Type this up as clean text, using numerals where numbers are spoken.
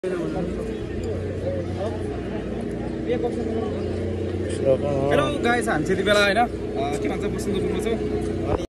Hello guys, हामी त्यति बेला हैन के भन्छ बसन्तपुरमा छौं।